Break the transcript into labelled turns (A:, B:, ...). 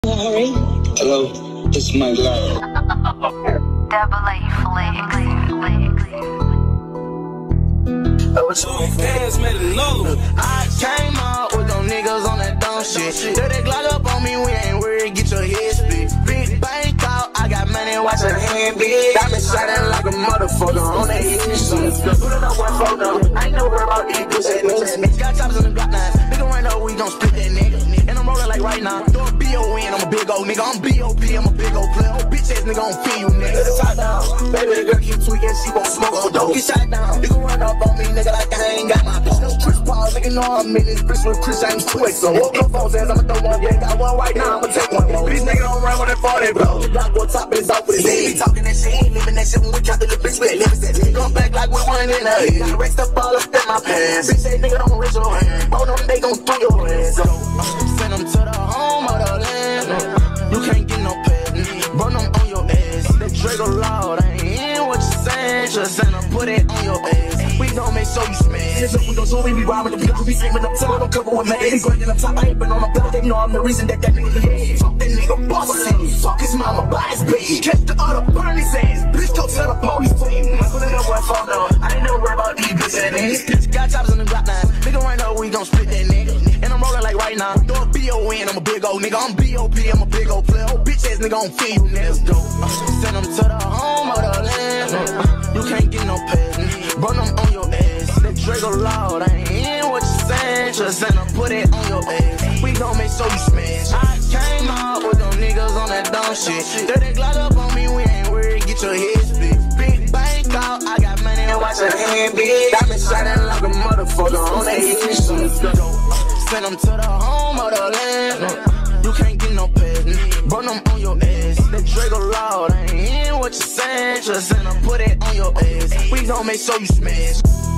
A: Hello, this is my love.
B: Double A flex.
C: I was so fast, made another one. I came out with them niggas on that dumb shit. Throw that Glock up on me, we ain't worried, get your head split. Big bank out, I got money, watch her hand big. Diamond shining like a motherfucker on that head. Put it up one photo, I ain't no worry about these pussy niggas. Got choppers in the Glock 9, nigga right now, we gon' split that nigga. And I'm rolling like right now, throw a B.O.N., I'm a big old nigga. I'm B.O.P., I'm a big old player. Oh, bitch ass nigga on feel you, nigga. Top down, baby, the girl keep tweaking, she won't smoke on dope. Get shot down, nigga run up on me, nigga, like I ain't got my bitch. No Chris Paul, nigga know I'm in this bitch with Chris James Twix. So woke up phones ass, I'ma throw one, yeah, got one right now, I'ma take one. These niggas don't run when they 40, bro. Block boy top is off with his head. He talking that shit, ain't living that shit when we count the bitch with it. Come back like we one in the head. Rest up all up in my pants. Bitch say nigga don't raise your hand. Both them they gon' throw your hands. So send them to the home of the land. You can't get no pay. Burn them on your ass. That Draco loud, I ain't hearing what you saying. Just send them, put it on your ass. We gon' make sure you smash. So we gon' show we be robbing the people. We aiming up top, don't cover with my ass. Going in up top, I ain't been on my block. They know I'm the reason that nigga dead. Fuck that nigga boss. Fuck his mama, buy his bitch. Catch the other, burn his ass. Bitch, go tell the police team. I put it up one phone though. I ain't never worry about these bitches. Got choppers in the Glock 9. Nigga right now, we gon' split that nigga. And I'm rolling like right now. Throw a B.O.N., I'm a big old nigga. I'm B.O.P., I'm a big old player. Oh, bitch ass nigga on feel you, niggas go. Send them to the home of the land. You can't get no pay. Burn them on your ass. That Draco loud, I ain't hearing what you saying. Just send them, put it on your ass. We gon' make sure you smash. I came out with them niggas on that dumb shit. Throw that Glock up on me, we ain't worried, get your head split. Big bank out, I got money, watch her hand big. Diamond shining like a motherfucker on that head. Send them to the home of the land. You can't get no pay. Burn them on your ass. That Draco loud, I ain't hearing what you saying. Just send them, put it on your ass. We gon' make sure you smash.